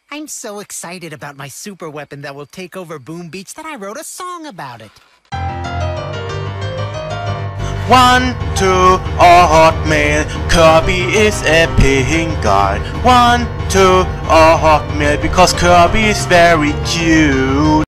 I'm so excited about my super weapon that will take over Boom Beach that I wrote a song about it. 1, 2, a Hotmail. Kirby is a pink guy. 1, 2, a Hotmail because Kirby is very cute.